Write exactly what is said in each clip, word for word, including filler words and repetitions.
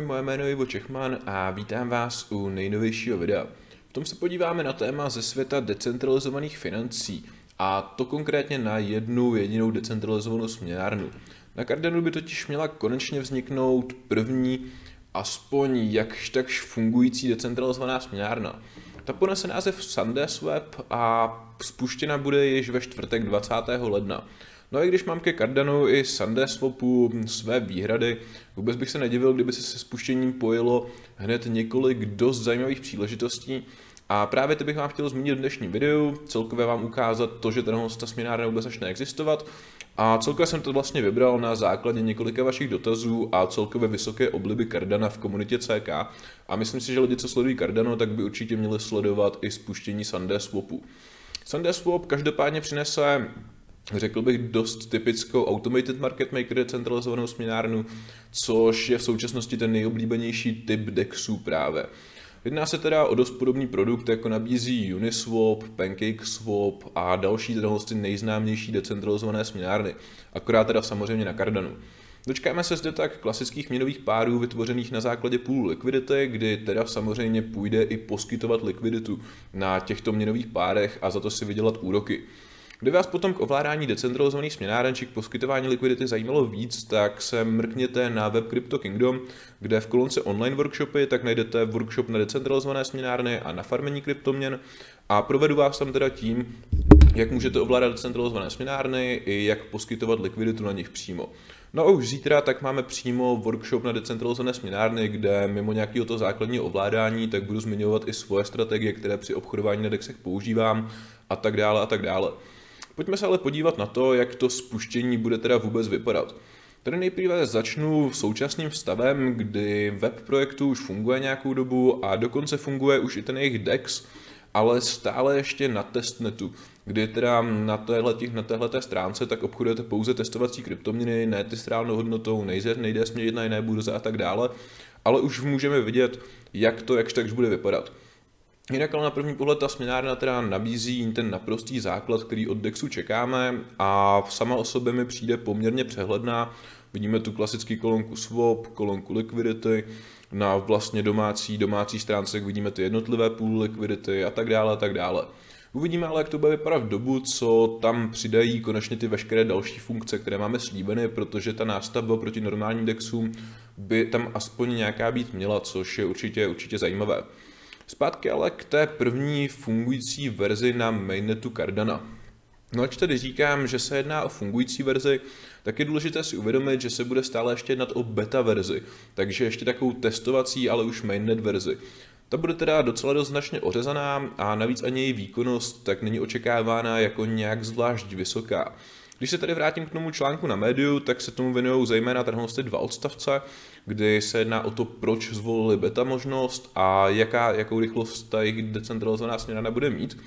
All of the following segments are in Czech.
moje jméno je Ivo Čechman a vítám vás u nejnovějšího videa. V tom se podíváme na téma ze světa decentralizovaných financí, a to konkrétně na jednu jedinou decentralizovanou směnárnu. Na Cardano by totiž měla konečně vzniknout první, aspoň jakž takž fungující decentralizovaná směnárna. Ta ponese název SundaeSwap a spuštěna bude již ve čtvrtek dvacátého ledna. No i když mám ke Cardano i SundaeSwapu své výhrady, vůbec bych se nedivil, kdyby se se spuštěním pojilo hned několik dost zajímavých příležitostí. A právě ty bych vám chtěl zmínit v dnešním videu, celkově vám ukázat to, že tato směnárna vůbec začne existovat. A celkově jsem to vlastně vybral na základě několika vašich dotazů a celkově vysoké obliby Cardana v komunitě C K. A myslím si, že lidi, co sledují Cardano, tak by určitě měli sledovat i spuštění SundaeSwapu. SundaeSwap každopádně přinese, řekl bych, dost typickou automated market maker decentralizovanou směnárnu, což je v současnosti ten nejoblíbenější typ dexů právě. Jedná se teda o dost podobný produkt, jako nabízí Uniswap, PancakeSwap a další ty nejznámější decentralizované směnárny, akorát teda samozřejmě na Cardanu. Dočkáme se zde tak klasických měnových párů vytvořených na základě poolu likvidity, kdy teda samozřejmě půjde i poskytovat likviditu na těchto měnových párech a za to si vydělat úroky. Kdyby vás potom k ovládání decentralizovaných směnáren či k poskytování likvidity zajímalo víc, tak se mrkněte na web Crypto Kingdom, kde v kolonce online workshopy tak najdete workshop na decentralizované směnárny a na farmení kryptoměn a provedu vás tam teda tím, jak můžete ovládat decentralizované směnárny i jak poskytovat likviditu na nich přímo. No a už zítra tak máme přímo workshop na decentralizované směnárny, kde mimo nějakého toho základního ovládání tak budu zmiňovat i svoje strategie, které při obchodování na dexech používám a tak dále a tak dále. Pojďme se ale podívat na to, jak to spuštění bude teda vůbec vypadat. Tady nejprve začnu současným stavem, kdy web projektu už funguje nějakou dobu a dokonce funguje už i ten jejich dex, ale stále ještě na testnetu, kdy teda na téhleté, na téhleté stránce tak obchodujete pouze testovací kryptoměny, ne ty s reálnou hodnotou, nejde, nejde směřit na jiné burze a tak dále, ale už můžeme vidět, jak to jakž takž bude vypadat. Jinak ale na první pohled ta směnárna teda nabízí ten naprostý základ, který od dexu čekáme a sama o sobě mi přijde poměrně přehledná. Vidíme tu klasický kolonku swap, kolonku liquidity, na vlastně domácí, domácí stránce vidíme ty jednotlivé pool liquidity a tak dále a tak dále. Uvidíme ale, jak to bude vypadat v dobu, co tam přidají konečně ty veškeré další funkce, které máme slíbeny, protože ta nástavba proti normálním dexům by tam aspoň nějaká být měla, což je určitě, určitě zajímavé. Zpátky ale k té první fungující verzi na mainnetu Cardana. No ač tedy říkám, že se jedná o fungující verzi, tak je důležité si uvědomit, že se bude stále ještě jednat o beta verzi, takže ještě takovou testovací, ale už mainnet verzi. Ta bude teda docela dost značně ořezaná a navíc ani její výkonnost tak není očekávána jako nějak zvlášť vysoká. Když se tady vrátím k tomu článku na médiu, tak se tomu věnují zejména tyhle dva odstavce, kdy se jedná o to, proč zvolili beta možnost a jaká, jakou rychlost ta jejich decentralizovaná směnárna bude mít.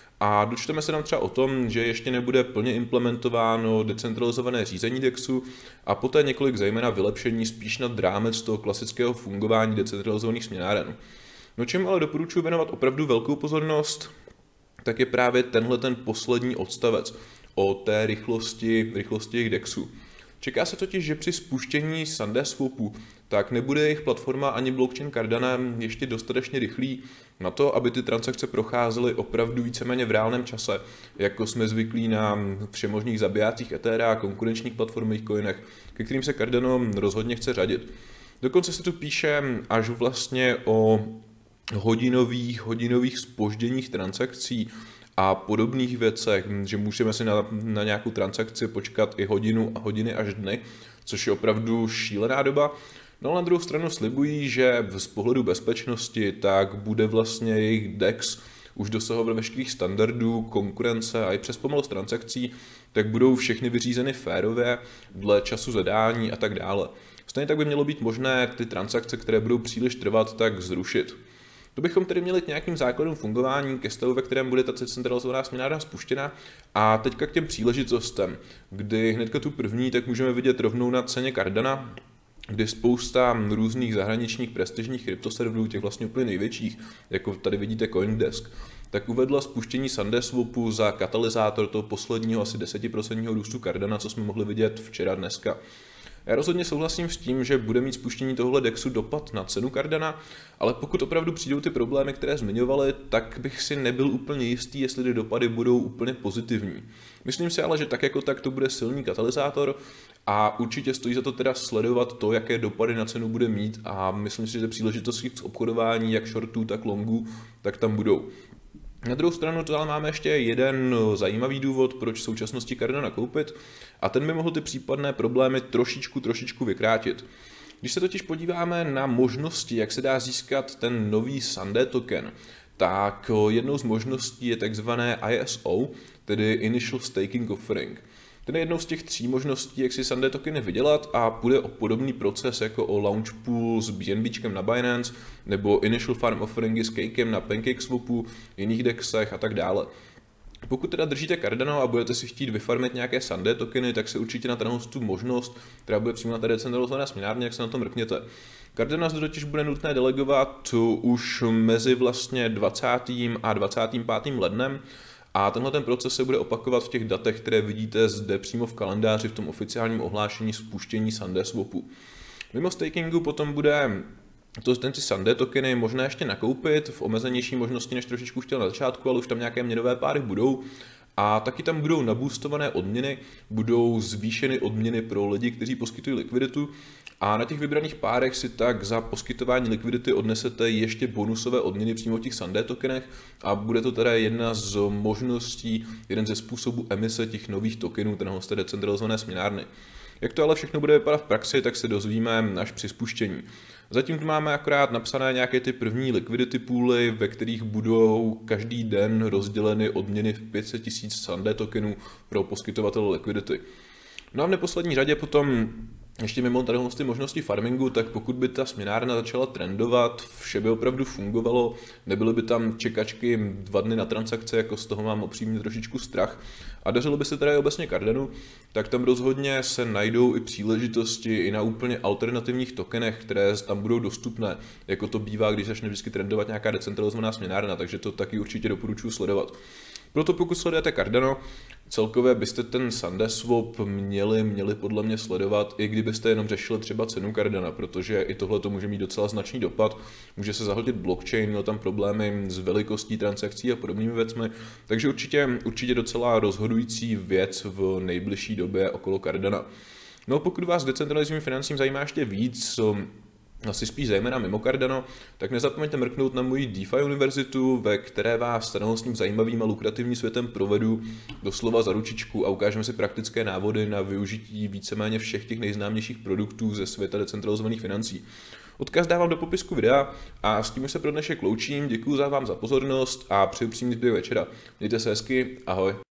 A dočteme se tam třeba o tom, že ještě nebude plně implementováno decentralizované řízení dexu a poté několik zejména vylepšení spíš nad rámec toho klasického fungování decentralizovaných směnáren. No čím ale doporučuji věnovat opravdu velkou pozornost, tak je právě tenhle ten poslední odstavec o té rychlosti, rychlosti jejich dexu. Čeká se totiž, že při spuštění SundaeSwapu tak nebude jejich platforma ani blockchain Cardana ještě dostatečně rychlý na to, aby ty transakce procházely opravdu víceméně v reálném čase, jako jsme zvyklí na všemožných zabijácích Ethera a konkurenčních platformových coinech, ke kterým se Cardano rozhodně chce řadit. Dokonce se tu píše až vlastně o hodinových, hodinových zpožděních transakcí a podobných věcech, že můžeme si na, na nějakou transakci počkat i hodinu a hodiny až dny, což je opravdu šílená doba. No ale na druhou stranu slibují, že z pohledu bezpečnosti tak bude vlastně jejich dex už dosahovat veškerých standardů, konkurence a i přes pomalost transakcí, tak budou všechny vyřízeny férově, dle času zadání a tak dále. Stejně tak by mělo být možné ty transakce, které budou příliš trvat, tak zrušit. To bychom tedy měli k nějakým základům fungování ke stavu, ve kterém bude ta decentralizovaná směnárna spuštěna. A teďka k těm příležitostem, kdy hnedka tu první, tak můžeme vidět rovnou na ceně Cardana, kdy spousta různých zahraničních prestižních kryptoserverů, těch vlastně úplně největších, jako tady vidíte CoinDesk, tak uvedla spuštění SundaeSwapu za katalyzátor toho posledního asi desetiprocentního růstu Cardana, co jsme mohli vidět včera dneska. Já rozhodně souhlasím s tím, že bude mít spuštění tohle dexu dopad na cenu Cardana, ale pokud opravdu přijdou ty problémy, které zmiňovali, tak bych si nebyl úplně jistý, jestli ty dopady budou úplně pozitivní. Myslím si ale, že tak jako tak to bude silný katalyzátor a určitě stojí za to teda sledovat to, jaké dopady na cenu bude mít a myslím si, že příležitosti k obchodování jak shortů, tak longů, tak tam budou. Na druhou stranu tady máme ještě jeden zajímavý důvod, proč v současnosti Cardana koupit a ten by mohl ty případné problémy trošičku, trošičku vykrátit. Když se totiž podíváme na možnosti, jak se dá získat ten nový Sunday token, tak jednou z možností je takzvané I S O, tedy Initial Staking Offering. Ten je jednou z těch tří možností, jak si Sunday tokeny vydělat a půjde o podobný proces jako o launch pool s B N B čkem na Binance nebo Initial Farm Offeringy s Cakem na PancakeSwapu, jiných dexech a tak dále. Pokud teda držíte Cardano a budete si chtít vyfarmit nějaké Sunday tokeny, tak se určitě na tenhle tu možnost, která bude přímo na té decentralizované směnárně, jak se na tom mrkněte. Cardano zde totiž bude nutné delegovat už mezi vlastně dvacátým a dvacátým pátým lednem a tenhle ten proces se bude opakovat v těch datech, které vidíte zde přímo v kalendáři v tom oficiálním ohlášení spuštění Sunday swapu. Mimo stakingu potom bude to ten ty Sunday tokeny možná ještě nakoupit v omezenější možnosti, než trošičku chtěl na začátku, ale už tam nějaké měnové páry budou. A taky tam budou naboostované odměny, budou zvýšeny odměny pro lidi, kteří poskytují likviditu. A na těch vybraných párech si tak za poskytování likvidity odnesete ještě bonusové odměny přímo v těch Sunday tokenech a bude to teda jedna z možností, jeden ze způsobů emise těch nových tokenů, tenhle z té decentralizované směnárny. Jak to ale všechno bude vypadat v praxi, tak se dozvíme až při spuštění. Zatím tu máme akorát napsané nějaké ty první liquidity pooly, ve kterých budou každý den rozděleny odměny v pět set tisíc Sunday tokenů pro poskytovatele likvidity. No a v neposlední řadě potom ještě mimo tady ty možnosti farmingu, tak pokud by ta směnárna začala trendovat, vše by opravdu fungovalo, nebyly by tam čekačky dva dny na transakce, jako z toho mám upřímně trošičku strach, a dařilo by se teda i obecně Cardanu, tak tam rozhodně se najdou i příležitosti i na úplně alternativních tokenech, které tam budou dostupné, jako to bývá, když začne vždycky trendovat nějaká decentralizovaná směnárna, takže to taky určitě doporučuji sledovat. Proto pokud sledujete Cardano, celkově byste ten Sunday swap měli, měli podle mě sledovat, i kdybyste jenom řešili třeba cenu Cardana, protože i tohle to může mít docela značný dopad. Může se zahltit blockchain, měl tam problémy s velikostí transakcí a podobnými věcmi, takže určitě, určitě docela rozhodující věc v nejbližší době okolo Cardana. No pokud vás decentralizovaným financím zajímá ještě víc, asi spíš zejména mimo Cardano, tak nezapomeňte mrknout na moji DeFi univerzitu, ve které vás s tím zajímavým a lukrativním světem provedu doslova za ručičku a ukážeme si praktické návody na využití víceméně všech těch nejznámějších produktů ze světa decentralizovaných financí. Odkaz dávám do popisku videa a s tím už se pro dnešek loučím, děkuji za vám za pozornost a přeju příjemný zbytek večera. Mějte se hezky, ahoj.